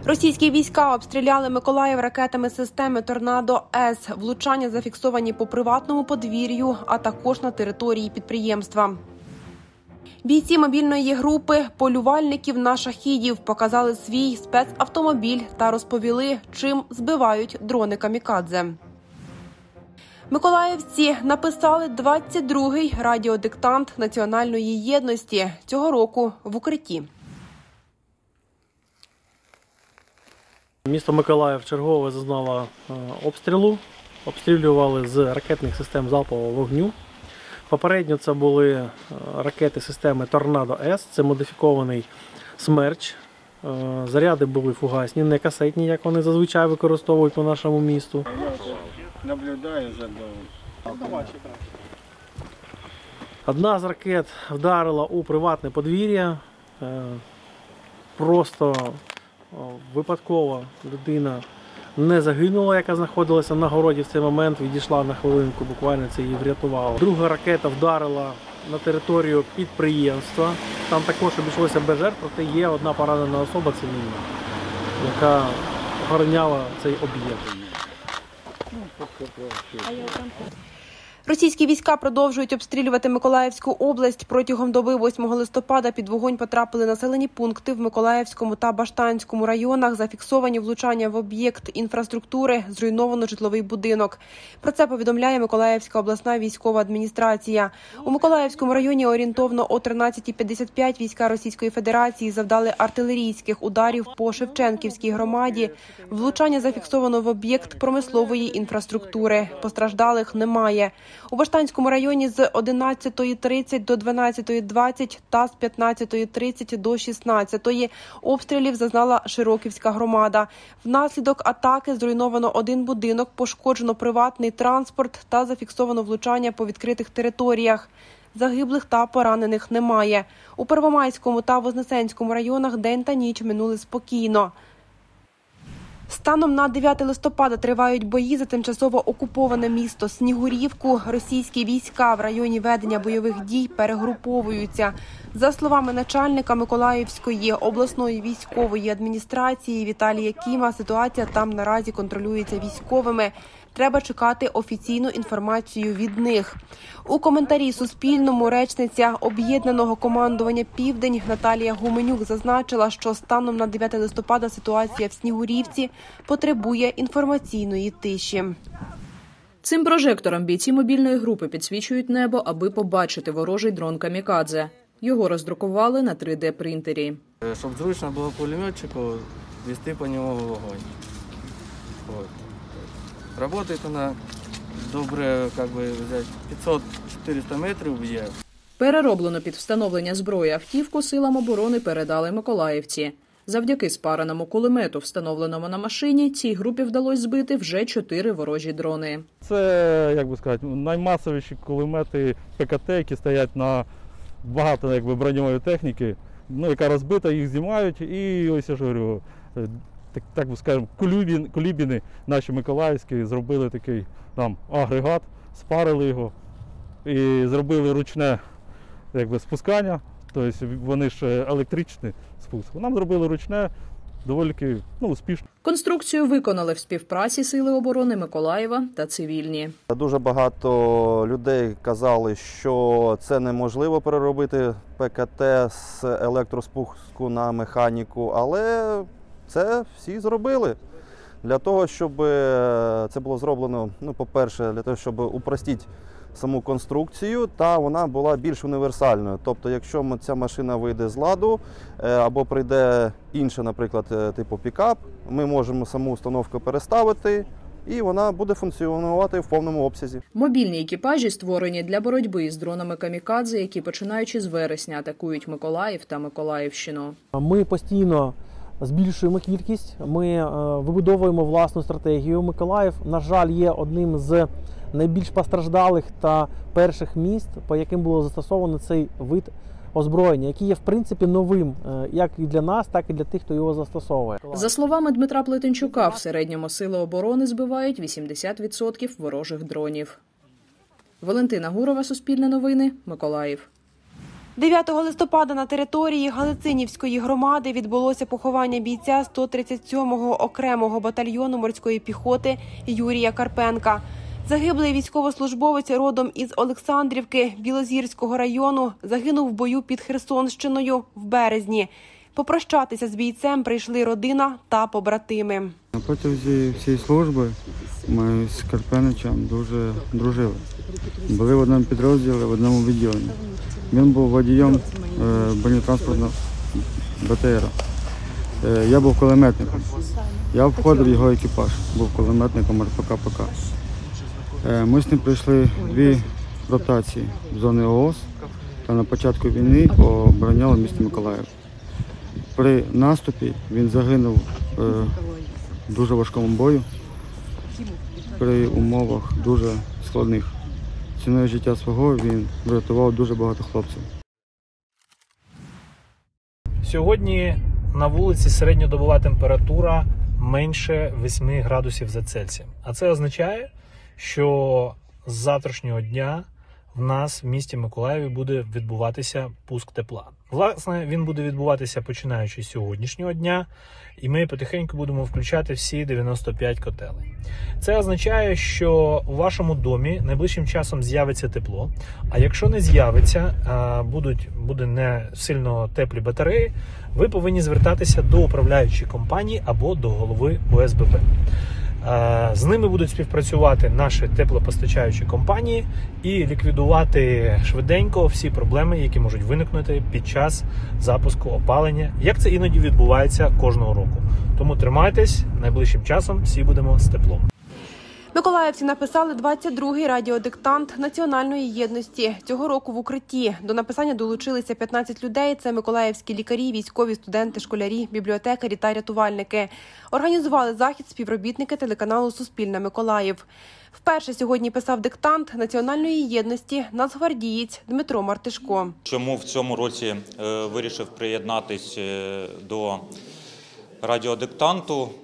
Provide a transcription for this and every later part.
Російські війська обстріляли Миколаїв ракетами системи «Торнадо-С». Влучання зафіксовані по приватному подвір'ю, а також на території підприємства. Бійці мобільної групи полювальників на шахідів показали свій спецавтомобіль та розповіли, чим збивають дрони камікадзе. Миколаївці написали 22-й радіодиктант національної єдності, цього року в укритті. Місто Миколаїв чергове зазнало обстрілу. Обстрілювали з ракетних систем залпового вогню. Попередньо це були ракети системи «Торнадо-С», це модифікований «Смерч». Заряди були фугасні, не касетні, як вони зазвичай використовують по нашому місту. Наблюдаю за домом. Одна з ракет вдарила у приватне подвір'я. Просто випадково людина не загинула, яка знаходилася на городі в цей момент, відійшла на хвилинку, буквально це її врятувало. Друга ракета вдарила на територію підприємства. Там також обійшлося без жертв, проте є одна поранена особа цивільна, яка охороняла цей об'єкт. Російські війська продовжують обстрілювати Миколаївську область. Протягом доби 8 листопада під вогонь потрапили населені пункти в Миколаївському та Баштанському районах. Зафіксовані влучання в об'єкт інфраструктури, зруйновано житловий будинок. Про це повідомляє Миколаївська обласна військова адміністрація. У Миколаївському районі орієнтовно о 13:55 війська Російської Федерації завдали артилерійських ударів по Шевченківській громаді. Влучання зафіксовано в об'єкт промислової інфраструктури. Постраждалих немає. У Баштанському районі з 11:30 до 12:20 та з 15:30 до 16:00 обстрілів зазнала Широківська громада. Внаслідок атаки зруйновано один будинок, пошкоджено приватний транспорт та зафіксовано влучання по відкритих територіях. Загиблих та поранених немає. У Первомайському та Вознесенському районах день та ніч минули спокійно. Станом на 9 листопада тривають бої за тимчасово окуповане місто Снігурівку. Російські війська в районі ведення бойових дій перегруповуються. За словами начальника Миколаївської обласної військової адміністрації Віталія Кіма, ситуація там наразі контролюється військовими. Треба чекати офіційну інформацію від них. У коментарі Суспільному речниця Об'єднаного командування «Південь» Наталія Гуменюк зазначила, що станом на 9 листопада ситуація в Снігурівці потребує інформаційної тиші. Цим прожектором бійці мобільної групи підсвічують небо, аби побачити ворожий дрон «Камікадзе». Його роздрукували на 3D-принтері. Щоб зручно було пулеметчику вести по ньому вогонь. Работает она добре, 500-400 метрів б'є. Перероблену під встановлення зброї автівку силам оборони передали миколаївці. Завдяки спареному кулемету, встановленому на машині, цій групі вдалося збити вже 4 ворожі дрони. Це, наймасовіші кулемети ПКТ, які стоять на багато броньової техніки, яка розбита, їх знімають і ось я ж говорю, так би скажемо, кулібіни наші миколаївські зробили такий агрегат, спарили його і зробили ручне спускання, тобто вони ж електричний спуск. Нам зробили ручне, доволі успішно. Конструкцію виконали в співпраці Сили оборони Миколаєва та цивільні. Дуже багато людей казали, що це неможливо переробити ПКТ з електроспуску на механіку, але це всі зробили. Для того, щоб це було зроблено, по-перше, для того, щоб упростити саму конструкцію, та вона була більш універсальною. Тобто, якщо ця машина вийде з ладу, або прийде інша, наприклад, типу пікап, ми можемо саму установку переставити, і вона буде функціонувати в повному обсязі. Мобільні екіпажі створені для боротьби з дронами «Камікадзе», які, починаючи з вересня, атакують Миколаїв та Миколаївщину. Ми постійно збільшуємо кількість, ми вибудовуємо власну стратегію. Миколаїв, на жаль, є одним з найбільш постраждалих та перших міст, по яким було застосовано цей вид озброєння, який є, в принципі, новим як і для нас, так і для тих, хто його застосовує. За словами Дмитра Плетенчука, в середньому Сили оборони збивають 80% ворожих дронів. Валентина Гурова, Суспільне новини, Миколаїв. 9 листопада на території Галицинівської громади відбулося поховання бійця 137-го окремого батальйону морської піхоти Юрія Карпенка. Загиблий військовослужбовець родом із Олександрівки Білозірського району загинув в бою під Херсонщиною в березні. Попрощатися з бійцем прийшли родина та побратими. На протязі всієї служби ми з Карпеничем дуже дружили. Були в одному підрозділі, в одному відділенні. Він був водієм бронетранспортного БТР. Я був кулеметником. Я входив в його екіпаж, був кулеметником РПК-ПК. Ми з ним пройшли 2 ротації в зони ООС та на початку війни обороняли місто Миколаїв. При наступі він загинув в дуже важкому бою, при умовах дуже складних. Ціною життя свого він врятував дуже багато хлопців. Сьогодні на вулиці середньодобова температура менше 8 градусів за Цельсієм. А це означає, що з завтрашнього дня в нас в місті Миколаєві буде відбуватися пуск тепла. Власне, він буде відбуватися починаючи з сьогоднішнього дня, і ми потихеньку будемо включати всі 95 котелень. Це означає, що у вашому домі найближчим часом з'явиться тепло, а якщо не з'явиться, буде не сильно теплі батареї, ви повинні звертатися до управляючої компанії або до голови ОСББ. З ними будуть співпрацювати наші теплопостачаючі компанії і ліквідувати швиденько всі проблеми, які можуть виникнути під час запуску опалення, як це іноді відбувається кожного року. Тому тримайтесь, найближчим часом всі будемо з теплом. Миколаївці написали 22-й радіодиктант національної єдності. Цього року в укритті. До написання долучилися 15 людей. Це миколаївські лікарі, військові, студенти, школярі, бібліотекарі та рятувальники. Організували захід співробітники телеканалу «Суспільне Миколаїв». Вперше сьогодні писав диктант національної єдності нацгвардієць Дмитро Мартишко. Чому в цьому році вирішив приєднатись до радіодиктанту?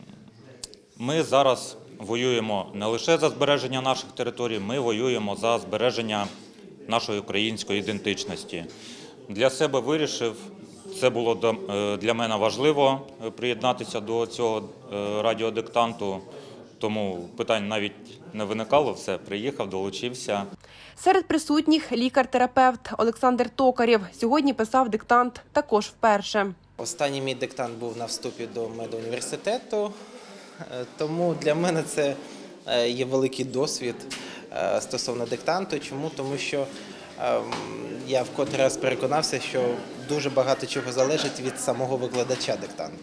Ми зараз воюємо не лише за збереження наших територій, ми воюємо за збереження нашої української ідентичності. Для себе вирішив, це було для мене важливо приєднатися до цього радіодиктанту, тому питань навіть не виникало, все, приїхав, долучився. Серед присутніх лікар-терапевт Олександр Токарєв. Сьогодні писав диктант також вперше. Останній мій диктант був на вступі до медуніверситету. Тому для мене це є великий досвід стосовно диктанту. Чому? Тому що я вкотре раз переконався, що дуже багато чого залежить від самого викладача диктанту.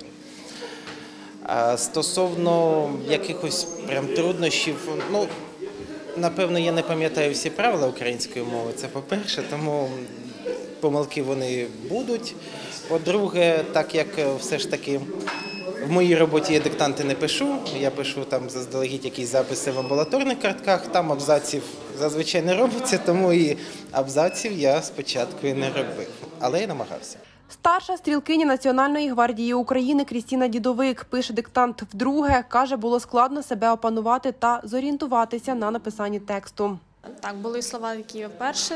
Стосовно якихось прям труднощів, напевно, я не пам'ятаю всі правила української мови, це по-перше, тому помилки вони будуть. По-друге, так як все ж таки в моїй роботі я диктанти не пишу, я пишу там заздалегідь якісь записи в амбулаторних картках, там абзаців зазвичай не робиться, тому і абзаців я спочатку і не робив, але я намагався. Старша стрілкиня Національної гвардії України Крістіна Дідовик пише диктант вдруге. Каже, було складно себе опанувати та зорієнтуватися на написанні тексту. Так, були слова, які я вперше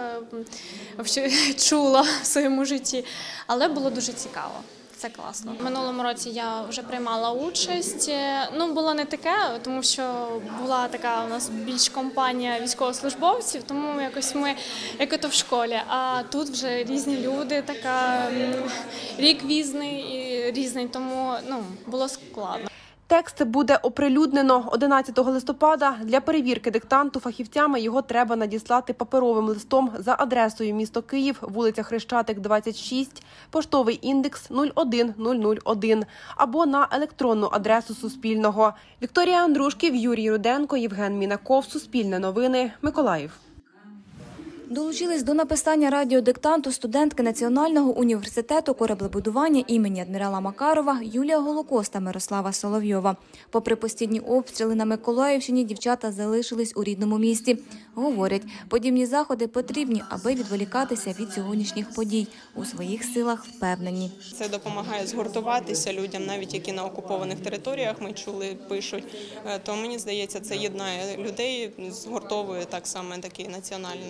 чула в своєму житті, але було дуже цікаво. Це класно. Минулому році я вже приймала участь. Було не таке, тому що була така у нас більш компанія військовослужбовців, тому якось ми, як ото в школі. А тут вже різні люди, рік різний, тому було складно. Текст буде оприлюднено 11 листопада. Для перевірки диктанту фахівцями його треба надіслати паперовим листом за адресою місто Київ, вулиця Хрещатик, 26, поштовий індекс 01001 або на електронну адресу Суспільного. Вікторія Андрушків, Юрій Руденко, Євген Мінаков, Суспільне новини, Миколаїв. Долучились до написання радіодиктанту студентки Національного університету кораблебудування імені адмірала Макарова Юлія Голокост та Мирослава Соловйова. Попри постійні обстріли на Миколаївщині, дівчата залишились у рідному місті. Говорять, подібні заходи потрібні, аби відволікатися від сьогоднішніх подій. У своїх силах впевнені. Це допомагає згуртуватися людям, навіть які на окупованих територіях, ми чули, пишуть. То мені здається, це єднає людей, згуртовує так само такий національний більш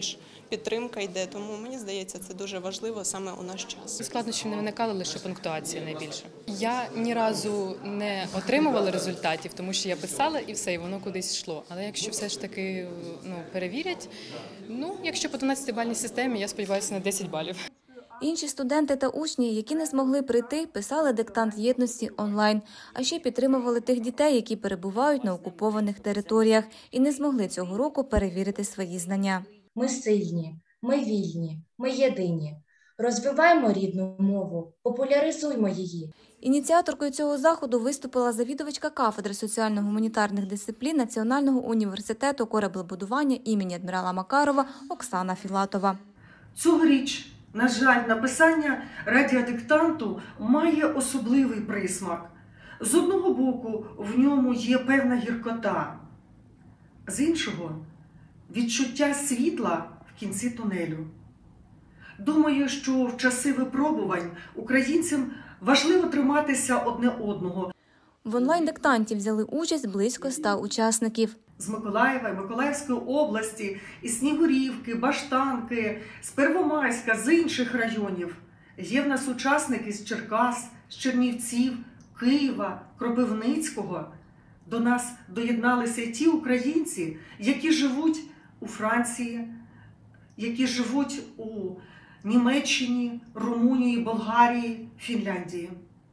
більш підтримка йде. Тому мені здається, це дуже важливо саме у наш час. Складнощів не виникали, лише пунктуація найбільше. Я ні разу не отримувала результатів, тому що я писала і все, і воно кудись йшло. Але якщо все ж таки перевірять, якщо по 12-бальній системі, я сподіваюся на 10 балів. Інші студенти та учні, які не змогли прийти, писали диктант єдності онлайн, а ще підтримували тих дітей, які перебувають на окупованих територіях і не змогли цього року перевірити свої знання. Ми сильні, ми вільні, ми єдині. Розвиваємо рідну мову, популяризуймо її. Ініціаторкою цього заходу виступила завідувачка кафедри соціально-гуманітарних дисциплін Національного університету кораблебудування імені адмірала Макарова Оксана Філатова. Цьогоріч, на жаль, написання радіодиктанту має особливий присмак. З одного боку, в ньому є певна гіркота, з іншого – відчуття світла в кінці тунелю. Думаю, що в часи випробувань українцям важливо триматися одне одного. В онлайн-диктанті взяли участь близько 100 учасників. З Миколаєва, Миколаївської області, із Снігурівки, Баштанки, з Первомайська, з інших районів. Є в нас учасники з Черкас, з Чернівців, Києва, Кропивницького. До нас доєдналися й ті українці, які живуть у Франції, які живуть у Німеччині, Румунії, Болгарії, Фінляндії.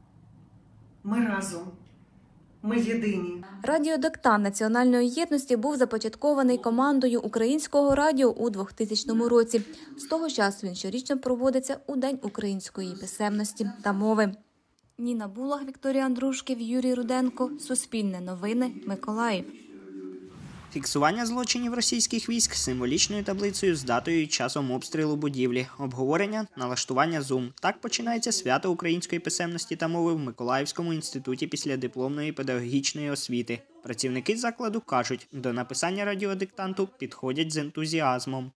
Ми разом. Ми єдині. Радіодиктант національної єдності був започаткований командою Українського радіо у 2000 році. З того часу він щорічно проводиться у День української писемності та мови. Ніна Булах, Вікторія Андрушків, Юрій Руденко. Суспільне новини. Миколаїв. Фіксування злочинів російських військ символічною таблицею з датою і часом обстрілу будівлі, обговорення, налаштування Zoom. Так починається свято української писемності та мови в Миколаївському інституті післядипломної педагогічної освіти. Працівники закладу кажуть, до написання радіодиктанту підходять з ентузіазмом.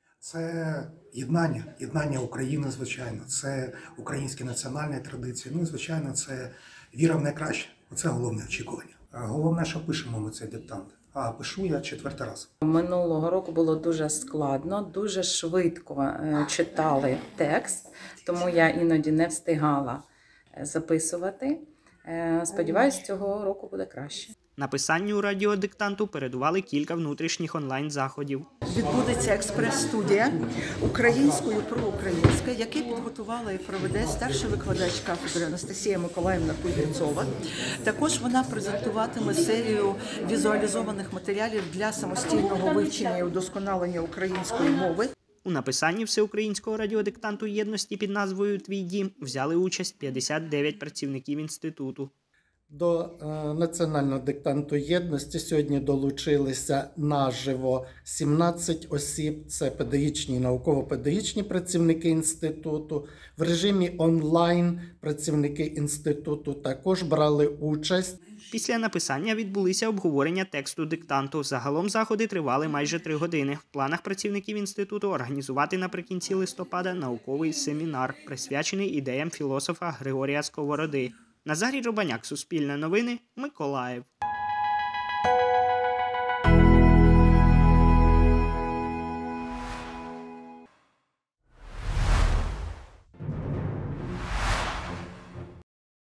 Це єднання України, звичайно, це українські національні традиції, і, звичайно, це віра в найкраще. Оце головне очікування. Головне, що пишемо ми цей диктант. А пишу я 4-й раз. Минулого року було дуже складно, дуже швидко читали текст, тому я іноді не встигала записувати. Сподіваюсь, цього року буде краще. Написанню радіодиктанту передували кілька внутрішніх онлайн-заходів. Відбудеться експрес-студія українською проукраїнська, який підготувала і проведе старший викладач кафедри Анастасія Миколаївна Кузнєцова. Також вона презентуватиме серію візуалізованих матеріалів для самостійного вивчення і удосконалення української мови. У написанні всеукраїнського радіодиктанту єдності під назвою «Твій дім» взяли участь 59 працівників інституту. До національного диктанту єдності сьогодні долучилися наживо 17 осіб. Це педагогічні і науково-педагогічні працівники інституту. В режимі онлайн працівники інституту також брали участь. Після написання відбулися обговорення тексту диктанту. Загалом заходи тривали майже 3 години. В планах працівників інституту організувати наприкінці листопада науковий семінар, присвячений ідеям філософа Григорія Сковороди. Назарій Робаняк, Суспільне новини, Миколаїв.